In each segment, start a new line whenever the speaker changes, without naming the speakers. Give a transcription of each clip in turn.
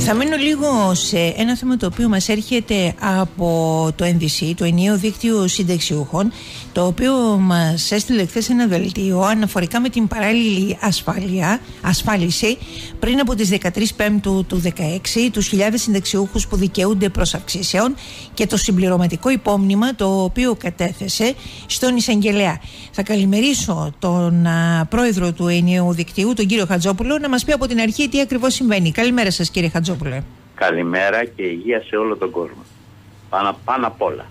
Θα μείνω λίγο σε ένα θέμα το οποίο μας έρχεται από το NDC, το Ενιαίο Δίκτυο Συνταξιούχων, το οποίο μας έστειλε χθες ένα δελτίο αναφορικά με την παράλληλη ασφάλιση πριν από τις 13 Πέμπτου του 2016, τους χιλιάδες συνταξιούχους που δικαιούνται προς αυξήσεων και το συμπληρωματικό υπόμνημα το οποίο κατέθεσε στον εισαγγελέα. Θα καλημερίσω τον πρόεδρο του Ενιαίου Δικτύου, τον κύριο Χατζόπουλο, να μας πει από την αρχή τι ακριβώς συμβαίνει. Καλημέρα σας, κύριε Χατζόπουλε.
Καλημέρα και υγεία σε όλο τον κόσμο. Πάνω απ' όλα.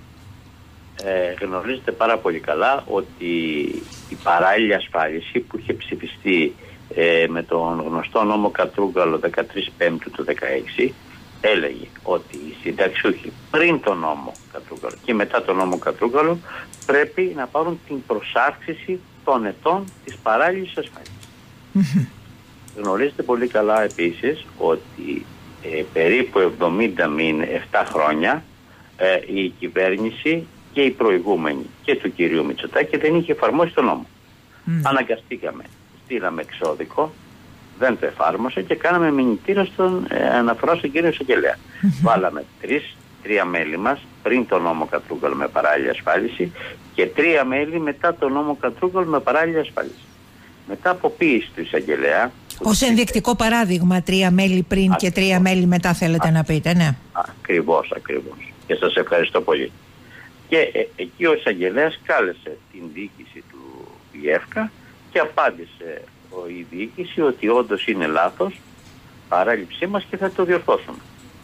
Γνωρίζετε πάρα πολύ καλά ότι η παράλληλη ασφάλιση που είχε ψηφιστεί με τον γνωστό νόμο Κατρούγκαλο 13 Πέμπτου του 2016 έλεγε ότι οι συνταξιούχοι πριν τον νόμο Κατρούγκαλο και μετά τον νόμο Κατρούγκαλο πρέπει να πάρουν την προσάυξηση των ετών της παράλληλης ασφάλισης. Γνωρίζετε πολύ καλά επίσης ότι περίπου 70 με 7 χρόνια η κυβέρνηση και η προηγούμενη και του κυρίου Μητσοτάκη δεν είχε εφαρμόσει τον νόμο. Αναγκαστήκαμε, στείλαμε εξώδικο, δεν το εφάρμοσε και κάναμε μηνυτήρα αναφορά στον κύριο εισαγγελέα. Βάλαμε τρία μέλη μας πριν τον νόμο Κατρούγκαλο με παράλληλη ασφάλιση και 3 μέλη μετά τον νόμο Κατρούγκαλο με παράλληλη ασφάλιση. Μετά από ποίηση του εισαγγελέα.
Ως ενδεικτικό παράδειγμα, 3 μέλη πριν και 3 μέλη μετά θέλετε να πείτε, ναι. Ακριβώς.
Και σας ευχαριστώ πολύ. Και εκεί ο εισαγγελέας κάλεσε την διοίκηση του ΙΕΦΚΑ και απάντησε η διοίκηση ότι όντως είναι λάθος παράληψή μας και θα το διορθώσουμε.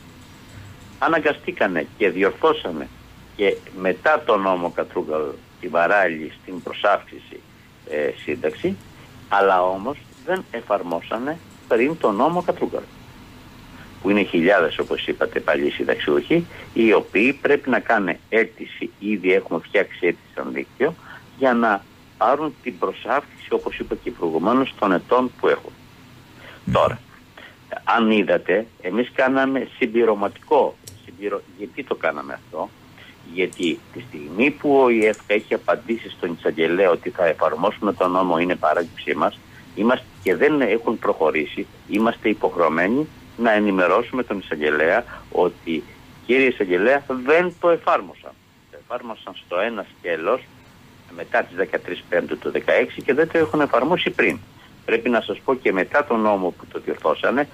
Αναγκαστήκανε και διορθώσαμε και μετά τον νόμο Κατρούγκαλο την παράλληλη στην προσάυξηση σύνταξη, αλλά όμως δεν εφαρμόσανε πριν τον νόμο Κατρούγκαλο, που είναι χιλιάδες, όπως είπατε, παλιοί συνταξιούχοι, οι οποίοι πρέπει να κάνουν αίτηση, ήδη έχουμε φτιάξει αίτηση στον δίκτυο, για να πάρουν την προσάυξηση, όπως είπα και προηγουμένως, των ετών που έχουν. Τώρα, αν είδατε, εμείς κάναμε συμπληρωματικό. Γιατί το κάναμε αυτό? Γιατί τη στιγμή που ο ΙΕΦΚΑ έχει απαντήσει στον εισαγγελέα ότι θα εφαρμόσουμε τον νόμο, είναι παράληψή μας, και δεν έχουν προχωρήσει, είμαστε υποχρεωμένοι να ενημερώσουμε τον εισαγγελέα ότι, κύριε εισαγγελέα, δεν το εφάρμοσαν. Το εφάρμοσαν στο ένα σκέλος μετά τις 13 Πέμπτου του 2016 και δεν το έχουν εφαρμόσει πριν. Πρέπει να σας πω και μετά τον νόμο που το διορθώσανε,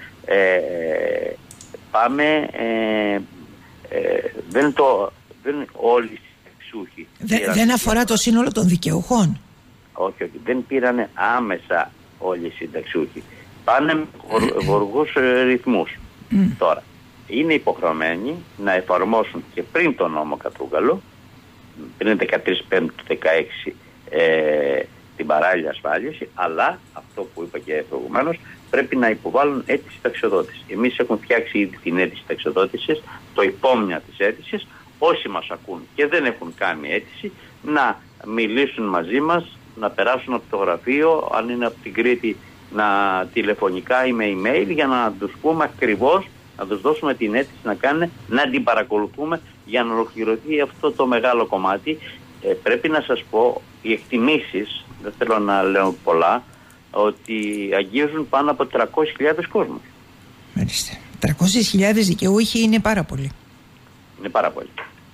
δεν όλοι οι συνταξιούχοι.
Δεν αφορά το σύνολο των δικαιούχων.
Όχι, δεν πήρανε άμεσα όλοι οι συνταξιούχοι. Πάνε με γοργούς ρυθμούς. Τώρα, είναι υποχρεωμένοι να εφαρμόσουν και πριν τον νόμο Κατρούγκαλο, πριν 13 Πέμπτου του 2016, την παράλληλη ασφάλιση, αλλά αυτό που είπα και προηγουμένως, πρέπει να υποβάλουν αίτηση ταξιοδότηση. Εμείς έχουμε φτιάξει ήδη την αίτηση ταξιοδότησης, το υπόμνημα της αίτησης. Όσοι μας ακούν και δεν έχουν κάνει αίτηση, να μιλήσουν μαζί μας, να περάσουν από το γραφείο, αν είναι από την Κρήτη, τηλεφωνικά ή με email, για να τους πούμε ακριβώς, να τους δώσουμε την αίτηση να κάνουν, να την παρακολουθούμε για να ολοκληρωθεί αυτό το μεγάλο κομμάτι. Πρέπει να σας πω, οι εκτιμήσεις, δεν θέλω να λέω πολλά, ότι αγγίζουν πάνω από 300.000 κόσμους.
Μάλιστα. 300.000 δικαιούχοι είναι πάρα πολύ.
Είναι πάρα πολύ.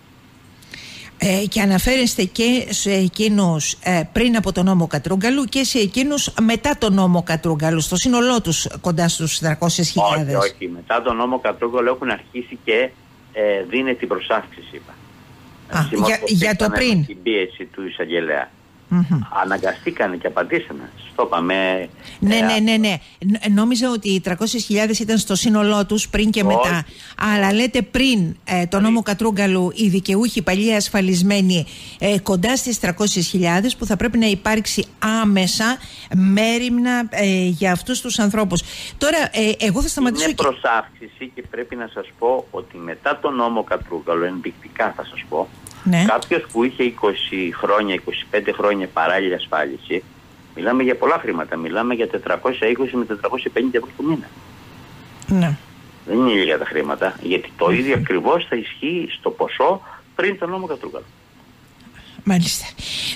Και αναφέρεστε και σε εκείνους πριν από τον νόμο Κατρούγκαλου και σε εκείνους μετά τον νόμο Κατρούγκαλου, στο σύνολό τους κοντά στους 300.000.
Όχι. Μετά τον νόμο Κατρούγκαλου έχουν αρχίσει και δίνει την προσάυξηση, είπα.
Για το πριν.
Την πίεση του εισαγγελέα. Αναγκαστήκανε και απαντήσανε. Στο είπαμε.
Ναι. Νόμιζα ότι οι 300.000 ήταν στο σύνολό τους πριν και μετά. Αλλά λέτε πριν τον νόμο Κατρούγκαλου οι δικαιούχοι παλιοί ασφαλισμένοι κοντά στις 300.000, που θα πρέπει να υπάρξει άμεσα μέριμνα για αυτούς τους ανθρώπους. Τώρα εγώ θα σταματήσω.
Είναι προσάυξηση και πρέπει να σας πω ότι μετά τον νόμο Κατρούγκαλου, ενδεικτικά θα σας πω,
ναι,
κάποιος που είχε 20 χρόνια, 25 χρόνια παράλληλη ασφάλιση, μιλάμε για πολλά χρήματα, μιλάμε για 420 με 450 ευρώ το μήνα.
Ναι.
Δεν είναι λίγα τα χρήματα, γιατί το ίδιο ακριβώς θα ισχύει στο ποσό πριν τον νόμο Κατρούγκαλο.
Μάλιστα.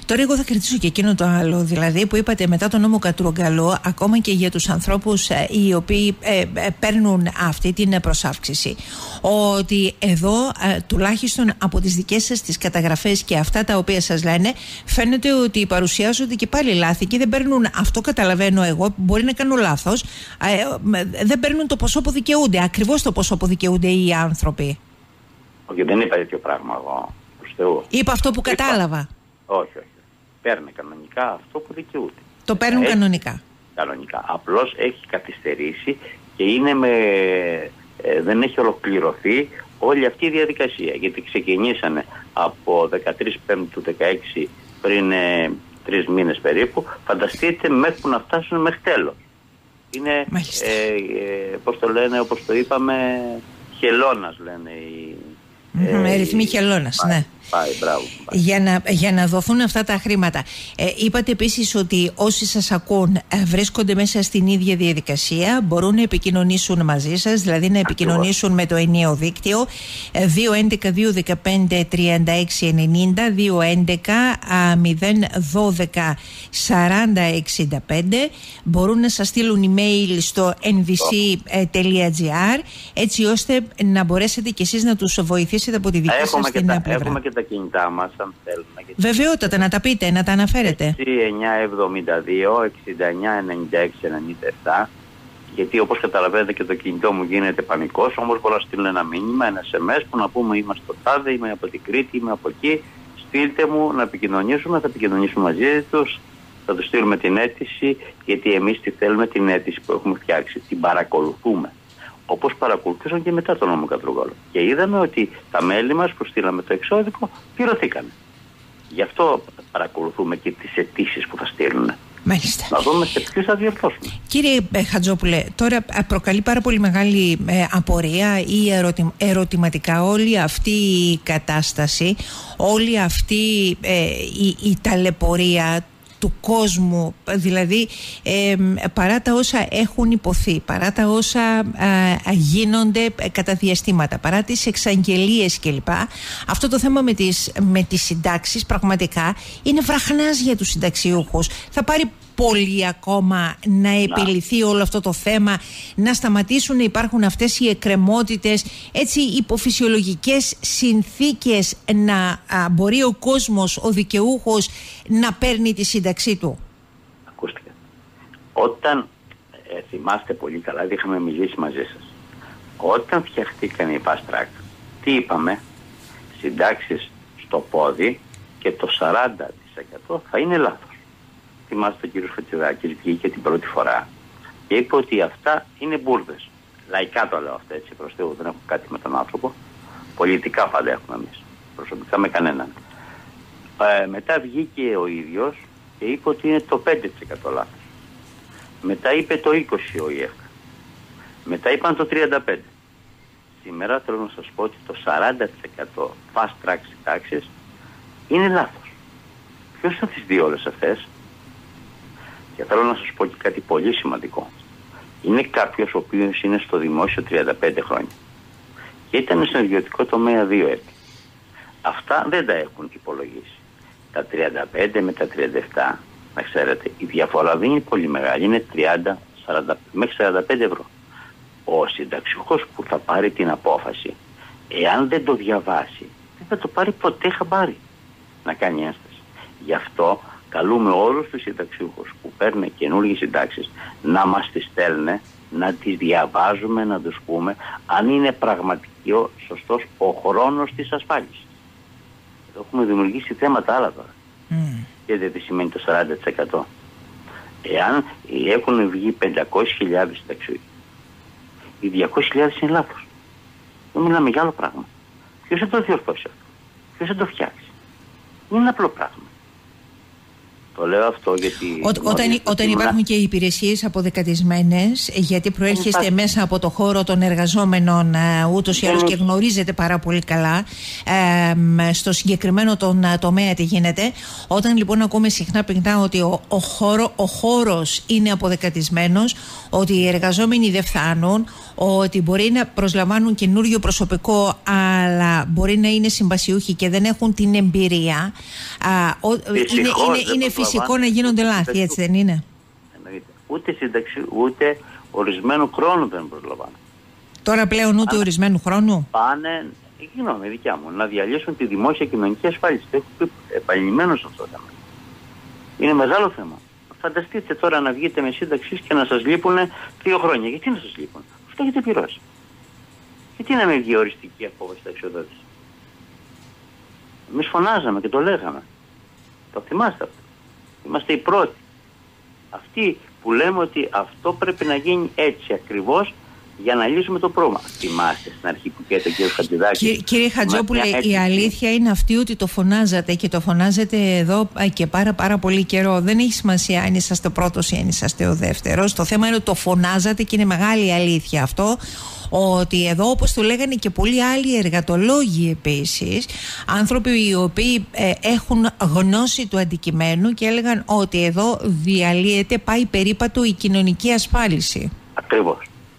Τώρα εγώ θα κρατήσω και εκείνο το άλλο, δηλαδή που είπατε μετά τον νόμο Κατρούγκαλο, ακόμα και για τους ανθρώπους οι οποίοι παίρνουν αυτή την προσάυξηση, ότι εδώ τουλάχιστον από τις δικές σας τις καταγραφές και αυτά τα οποία σας λένε, φαίνεται ότι παρουσιάζονται και πάλι λάθη και δεν παίρνουν, αυτό καταλαβαίνω εγώ, μπορεί να κάνω λάθος, δεν παίρνουν το ποσό που δικαιούνται, ακριβώς το ποσό που δικαιούνται οι άνθρωποι.
Όχι, δεν είπα τέτοιο πράγμα εγώ.
Είπα αυτό που κατάλαβα.
Όχι. Παίρνει κανονικά αυτό που δικαιούται.
Το παίρνουν κανονικά.
Κανονικά. Απλώς έχει καθυστερήσει και δεν έχει ολοκληρωθεί όλη αυτή η διαδικασία. Γιατί ξεκινήσανε από 13 Πέμπτου 16 πριν 3 μήνες περίπου. Φανταστείτε μέχρι να φτάσουν μέχρι τέλος. Είναι, πώς το λένε, όπως το είπαμε, χελώνας λένε οι...
ρυθμοί χελώνας, ναι.
Πάει, μπράβο.
Για να δοθούν αυτά τα χρήματα. Είπατε επίσης ότι όσοι σας ακούν βρίσκονται μέσα στην ίδια διαδικασία, μπορούν να επικοινωνήσουν μαζί σας, δηλαδή να επικοινωνήσουν με το ενιαίο δίκτυο 211-215-3690, 211-012-4065. Μπορούν να σας στείλουν email στο nvc.gr, έτσι ώστε να μπορέσετε κι εσείς να τους βοηθήσετε από τη δική σας την πλευρά.
Έχουμε και τα κινητά μας, αν θέλουμε.
Βεβαιότατα, να τα πείτε, να τα αναφέρετε.
972 69 96 97. Γιατί όπως καταλαβαίνετε και το κινητό μου γίνεται πανικός, όμως μπορώ να στείλω ένα μήνυμα, ένα SMS που να πούμε είμαστε στο τάδε, είμαι από την Κρήτη, είμαι από εκεί. Στείλτε μου να επικοινωνήσουμε, θα επικοινωνήσουμε μαζί τους, θα τους στείλουμε την αίτηση, γιατί εμείς τη θέλουμε την αίτηση που έχουμε φτιάξει, την παρακολουθούμε. Όπως παρακολουθούσαν και μετά τον νόμο Κατρούγκαλο. Και είδαμε ότι τα μέλη μας που στείλαμε το εξώδικο πληρωθήκαν. Γι' αυτό παρακολουθούμε και τις αιτήσεις που θα στείλουν.
Μάλιστα.
Να δούμε σε ποιους θα διορθώσουμε.
Κύριε Χατζόπουλε, τώρα προκαλεί πάρα πολύ μεγάλη απορία ή ερωτηματικά όλη αυτή η κατάσταση, όλη αυτή η ταλαιπωρία του κόσμου, δηλαδή παρά τα όσα έχουν υποθεί, παρά τα όσα γίνονται κατά διαστήματα, παρά τις εξαγγελίες κλπ. Αυτό το θέμα με τις συντάξεις πραγματικά είναι βραχνάς για τους συνταξιούχους. Θα πάρει πολύ ακόμα να επιληθεί όλο αυτό το θέμα, να σταματήσουν να υπάρχουν αυτές οι εκκρεμότητες, έτσι υποφυσιολογικές συνθήκες, να μπορεί ο κόσμος, ο δικαιούχος να παίρνει τη σύνταξή του.
Ακούστηκε. Όταν θυμάστε πολύ καλά, είχαμε μιλήσει μαζί σας, όταν φτιαχτήκαν οι fast track, τι είπαμε? Συντάξεις στο πόδι και το 40% θα είναι λάθος. Θυμάστε ο κύριος Φωτιδάκης βγήκε την πρώτη φορά και είπε ότι αυτά είναι μπουρδες. Λαϊκά το λέω αυτό, έτσι προς Θεού, δεν έχω κάτι με τον άνθρωπο. Πολιτικά πάντα έχουμε εμείς, προσωπικά με κανέναν. Μετά βγήκε ο ίδιος και είπε ότι είναι το 5% λάθος. Μετά είπε το 20% ο ΙΕΦΚΑ. Μετά είπαν το 35%. Σήμερα θέλω να σας πω ότι το 40% fast track συντάξεις είναι λάθος. Ποιος θα τις δει όλες αυτές? Και θέλω να σας πω και κάτι πολύ σημαντικό. Είναι κάποιος ο οποίος είναι στο δημόσιο 35 χρόνια και ήταν στο ιδιωτικό τομέα 2 έτη. Αυτά δεν τα έχουν υπολογίσει. Τα 35 με τα 37, να ξέρετε, η διαφορά δεν είναι πολύ μεγάλη. Είναι 30, 40, μέχρι 45 ευρώ. Ο συνταξιούχος που θα πάρει την απόφαση, εάν δεν το διαβάσει, δεν θα το πάρει ποτέ χαμπάρι να κάνει ένσταση. Γι' αυτό καλούμε όλους τους συνταξιούχους που παίρνουν καινούργιες συντάξεις να μας τις στέλνουν, να τις διαβάζουμε, να τους πούμε αν είναι πραγματικό σωστός ο χρόνος της ασφάλισης. Εδώ έχουμε δημιουργήσει θέματα άλλα τώρα. Και δεν τι σημαίνει το 40%. Εάν έχουν βγει 500.000 συνταξιούχοι, οι 200.000 είναι λάθος. Δεν μιλάμε για άλλο πράγμα. Ποιος θα το διορθώσει αυτό? Ποιος θα το φτιάξει? Είναι ένα απλό πράγμα. Το λέω αυτό γιατί...
Όταν υπάρχουν και οι υπηρεσίες αποδεκατισμένες, γιατί προέρχεστε μέσα από το χώρο των εργαζόμενων ούτως ή άλλως και γνωρίζετε πάρα πολύ καλά στο συγκεκριμένο τον τομέα τι γίνεται. Όταν λοιπόν ακούμε συχνά πυκνά ότι ο χώρος είναι αποδεκατισμένος, ότι οι εργαζόμενοι δεν φτάνουν, ότι μπορεί να προσλαμβάνουν καινούριο προσωπικό αλλά μπορεί να είναι συμβασιούχοι και δεν έχουν την εμπειρία, είναι φυσικό να γίνονται λάθη, έτσι δεν είναι?
Ούτε σύνταξη ούτε ορισμένου χρόνου δεν προσλαμβάνουν.
Τώρα πλέον ούτε ορισμένου χρόνου.
Πάνε, γνώμη δικιά μου, να διαλύσουν τη δημόσια κοινωνική ασφάλιση. Το έχω πει επανειλημμένως αυτό το θέμα. Είναι μεγάλο θέμα. Φανταστείτε τώρα να βγείτε με σύνταξη και να σας λείπουν 2 χρόνια. Γιατί να σας λείπουν? Αυτό έχετε πληρώσει. Γιατί να μην βγει οριστική απόφαση ταξιοδότηση? Εμείς φωνάζαμε και το λέγαμε. Το θυμάστε αυτό? Είμαστε οι πρώτοι. Αυτοί που λέμε ότι αυτό πρέπει να γίνει έτσι ακριβώς για να λύσουμε το πρόβλημα. Θυμάστε στην αρχή που πήγε ο κ. Χατζηδάκη? Κύριε
Χατζόπουλε, η αλήθεια είναι αυτή ότι το φωνάζατε και το φωνάζετε εδώ και πάρα πολύ καιρό. Δεν έχει σημασία αν είσαστε ο πρώτος ή αν είσαστε ο δεύτερος. Το θέμα είναι ότι το φωνάζατε και είναι μεγάλη αλήθεια αυτό. Ότι εδώ, όπως το λέγανε και πολλοί άλλοι εργατολόγοι επίσης, άνθρωποι οι οποίοι έχουν γνώση του αντικειμένου και έλεγαν ότι εδώ διαλύεται, πάει περίπατο η κοινωνική ασφάλιση. Ακριβώς.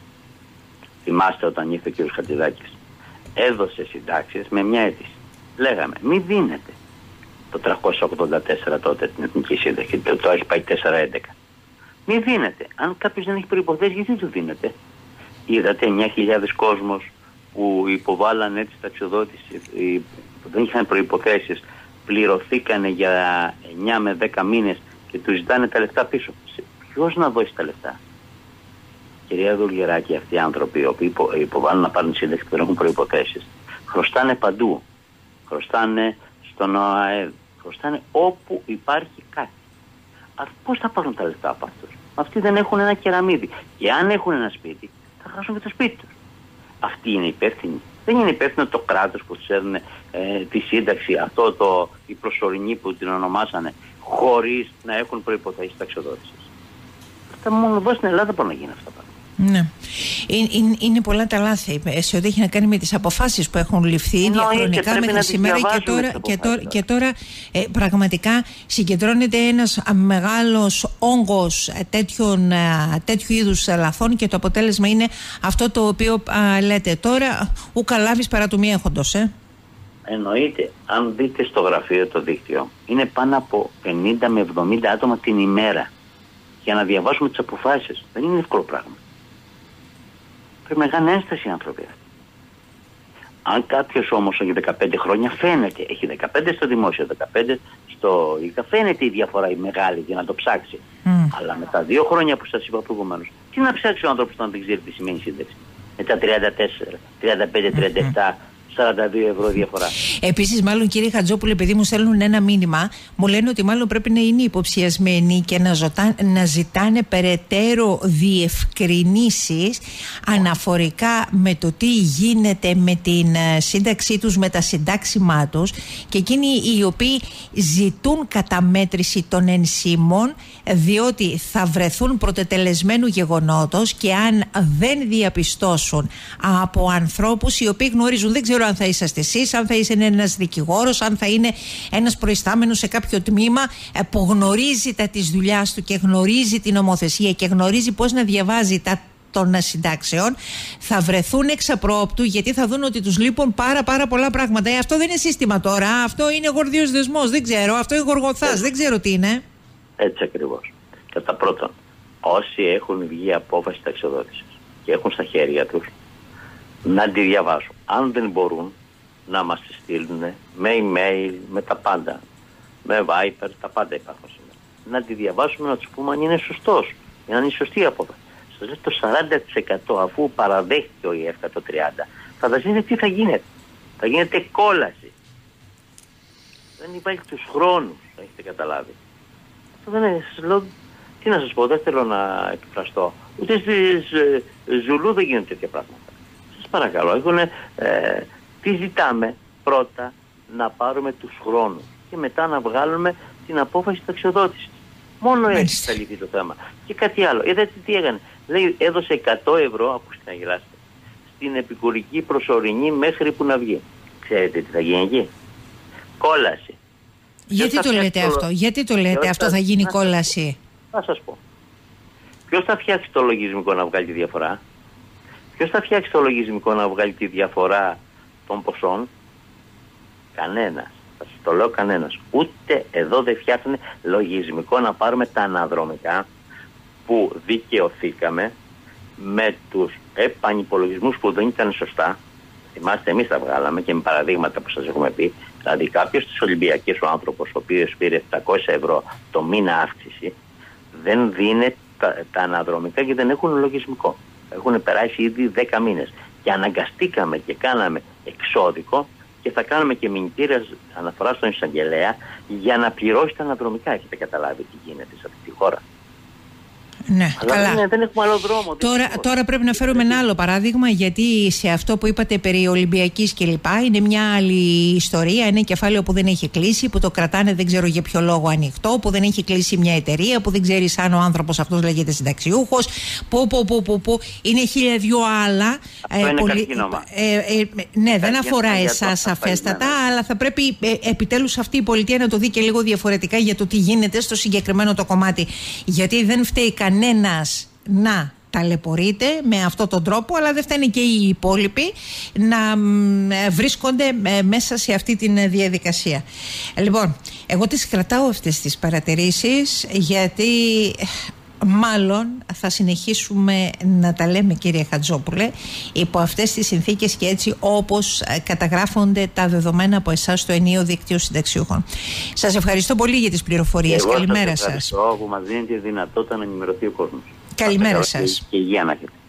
Θυμάστε όταν ήρθε ο κ. Χατζηδάκης, έδωσε συντάξεις με μια αίτηση. Λέγαμε, μην δίνετε το 384 τότε την Εθνική Σύνταξη, το έχει πάει 411. Μην δίνετε. Αν κάποιος δεν έχει προϋποθέσεις, γιατί του δίνετε? Είδατε 9.000 κόσμος που υποβάλλαν έτσι ταξιοδότηση, που δεν είχαν προϋποθέσεις, πληρωθήκανε για 9 με 10 μήνες και τους ζητάνε τα λεφτά πίσω. Ποιος να δώσει τα λεφτά? Κυρία Δουλγεράκη, αυτοί οι άνθρωποι οι οποίοι υποβάλλουν να πάρουν σύνταξη και δεν έχουν προϋποθέσεις, χρωστάνε παντού. Χρωστάνε στον ΟΑΕΔ, χρωστάνε όπου υπάρχει κάτι. Πώς θα πάρουν τα λεφτά από αυτούς? Αυτοί δεν έχουν ένα κεραμίδι. Και αν έχουν ένα σπίτι, θα χάσουν και το σπίτι τους. Αυτοί είναι υπεύθυνοι. Δεν είναι υπεύθυνο το κράτος που τους έδινε τη σύνταξη, η προσωρινή που την ονομάσανε, χωρίς να έχουν προϋποθέσεις ταξιοδότησης. Αυτά μόνο εδώ στην Ελλάδα μπορεί να γίνει αυτά.
Ναι. Είναι πολλά τα λάθη σε ό,τι έχει να κάνει με τις αποφάσεις που έχουν ληφθεί διαχρονικά μέχρι σήμερα και τώρα πραγματικά συγκεντρώνεται ένας μεγάλος όγκος τέτοιου είδους λαθών και το αποτέλεσμα είναι αυτό το οποίο λέτε τώρα, ούκα λάβεις παρά του μη έχοντος.
Εννοείται, αν δείτε στο γραφείο το δίκτυο, είναι πάνω από 50 με 70 άτομα την ημέρα για να διαβάσουμε τις αποφάσεις. Δεν είναι εύκολο πράγμα. Πρέπει να κάνει ένσταση οι άνθρωποι αυτοί. Αν κάποιος όμως έχει 15 χρόνια, φαίνεται, έχει 15 στο δημόσιο, 15 στο ΙΚΑ, φαίνεται η διαφορά η μεγάλη για να το ψάξει. Αλλά με τα 2 χρόνια που σας είπα προηγουμένως, τι να ψάξει ο άνθρωπος όταν δεν ξέρει τι σημαίνει σύνταξη? Με τα 34, 35, 37, 42 ευρώ διαφορά.
Επίσης, μάλλον κύριε Χατζόπουλε, επειδή μου στέλνουν ένα μήνυμα, μου λένε ότι μάλλον πρέπει να είναι υποψιασμένοι και να ζητάνε περαιτέρω διευκρινήσεις αναφορικά με το τι γίνεται με την σύνταξή τους, με τα συντάξιμά τους, και εκείνοι οι οποίοι ζητούν καταμέτρηση των ενσύμων, διότι θα βρεθούν πρωτετελεσμένου γεγονότος και αν δεν διαπιστώσουν από ανθρώπους οι οποίοι γνωρίζουν, δεν ξέρω αν θα είσαστε εσείς, αν θα είσαι ένας δικηγόρος, αν θα είναι ένας προϊστάμενος σε κάποιο τμήμα που γνωρίζει τα της δουλειάς του και γνωρίζει την νομοθεσία και γνωρίζει πώς να διαβάζει τα των συντάξεων, θα βρεθούν εξ απρόπτου, γιατί θα δουν ότι τους λείπουν πάρα πολλά πράγματα. Αυτό δεν είναι σύστημα τώρα, αυτό είναι γορδίος δεσμός, δεν ξέρω, αυτό είναι γοργοθάς, δεν ξέρω τι είναι.
Έτσι ακριβώς. Κατά πρώτον, όσοι έχουν βγει απόφαση ταξιοδότησης και έχουν στα χέρια τους, να τη διαβάσουν. Αν δεν μπορούν, να μας τη στείλουν με email, με τα πάντα, με Viper, τα πάντα υπάρχουν σήμερα. Να τη διαβάσουμε, να τους πούμε αν είναι σωστός, αν είναι σωστή η απόφαση. Σας λέω το 40% αφού παραδέχτηκε ο ΙΕΦ το 30%, φανταστείτε τι θα γίνεται. Θα γίνεται κόλαση. Δεν υπάρχει τους χρόνους, έχετε καταλάβει. Αυτό δεν είναι, σας λέω, τι να σας πω, δεν θέλω να εκφραστώ. Ούτε στις Ζουλού δεν γίνονται τέτοια πράγματα. Σας παρακαλώ, τι ζητάμε? Πρώτα να πάρουμε τους χρόνους και μετά να βγάλουμε την απόφαση ταξιοδότησης. Μόνο έτσι θα λυθεί το θέμα. Και κάτι άλλο. Είδατε τι έκανε. Λέει, έδωσε 100 ευρώ, ακούστε να γελάσετε, στην επικουρική προσωρινή μέχρι που να βγει. Ξέρετε τι θα γίνει εκεί? Κόλαση.
Γιατί το λέτε αυτό? Γιατί το λέτε αυτό θα γίνει κόλαση?
Θα σας πω. Ποιος θα φτιάξει το λογισμικό να βγάλει τη διαφορά? Ποιος θα φτιάξει το λογισμικό να βγάλει τη διαφορά των ποσών? Κανένας. Θα σας το λέω, κανένας. Ούτε εδώ δεν φτιάχνει λογισμικό να πάρουμε τα αναδρομικά που δικαιωθήκαμε με τους επανυπολογισμούς που δεν ήταν σωστά. Θυμάστε, εμείς τα βγάλαμε και με παραδείγματα που σας έχουμε πει. Δηλαδή κάποιος στις Ολυμπιακές, ο άνθρωπος ο οποίος πήρε 700 ευρώ το μήνα αύξηση, δεν δίνει τα αναδρομικά και δεν έχουν λογισμικό. Έχουν περάσει ήδη 10 μήνες. Και αναγκαστήκαμε και κάναμε εξώδικο και θα κάνουμε και μηνυτήρια αναφορά στον εισαγγελέα για να πληρώσει τα αναδρομικά. Έχετε καταλάβει τι γίνεται σε αυτή τη χώρα?
Ναι,
αλλά
καλά.
Δεν έχουμε άλλο δρόμο.
Τώρα πρέπει να φέρουμε ένα άλλο παράδειγμα, γιατί σε αυτό που είπατε περί Ολυμπιακής κλπ. Είναι μια άλλη ιστορία. Είναι κεφάλαιο που δεν έχει κλείσει, που το κρατάνε δεν ξέρω για ποιο λόγο ανοιχτό, που δεν έχει κλείσει μια εταιρεία, που δεν ξέρει αν ο άνθρωπος αυτός λέγεται συνταξιούχος. Που είναι 1002 άλλα. Ναι, δεν αφορά εσάς σαφέστατα, αλλά θα πρέπει επιτέλους αυτή η πολιτεία να το δει και λίγο διαφορετικά για το τι γίνεται στο συγκεκριμένο το κομμάτι. Γιατί δεν φταίει κανένας να ταλαιπωρείται με αυτόν τον τρόπο, αλλά δεν φταίνε και οι υπόλοιποι να βρίσκονται μέσα σε αυτή τη διαδικασία. Λοιπόν, εγώ τις κρατάω αυτές τις παρατηρήσεις, γιατί μάλλον θα συνεχίσουμε να τα λέμε, κύριε Χατζόπουλε, υπό αυτές τις συνθήκες και έτσι όπως καταγράφονται τα δεδομένα από εσάς στο ενιαίο δίκτυο συνταξιούχων. Σας ευχαριστώ πολύ για τις πληροφορίες. Καλημέρα σας.
Εγώ σας ευχαριστώ που μας δίνετε τη δυνατότητα να ενημερωθεί ο κόσμος.
Καλημέρα σας.
Και υγεία να έχετε.